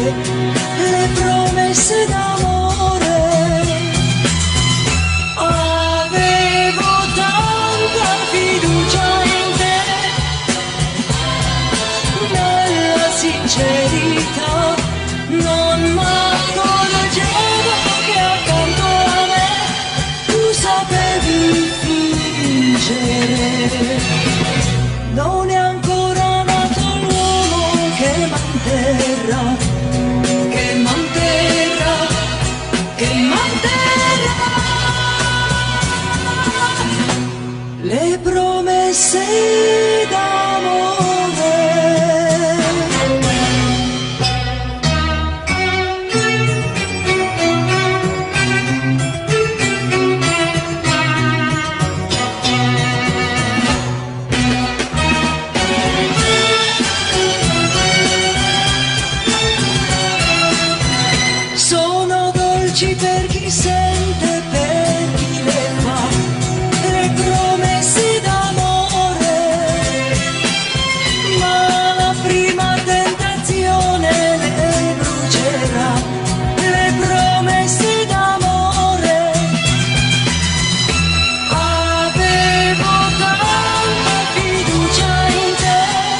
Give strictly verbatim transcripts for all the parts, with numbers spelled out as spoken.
le promesse d'amore. Avevo tanta fiducia in te, nella sincerità, non m'accorgevo che accanto a me tu sapevi fingere. Non è ancora nato l'uomo che manterrà, che manterrà, che manterrà le promesse d'amore. Sono dolci per chi sente, per chi le fa, le promesse d'amore, ma la prima tentazione le brucerà, le promesse d'amore. Avevo tanta fiducia in te,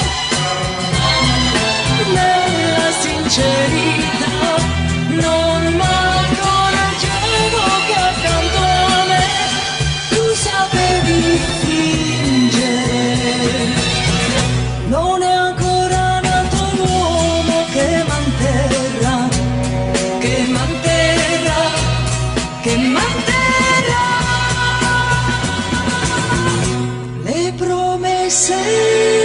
nella sincerità, non m'accorgevo che accanto a me tu sapevi fingere. Non è ancora nato l'uomo che manterrà, che manterrà, che manterrà le promesse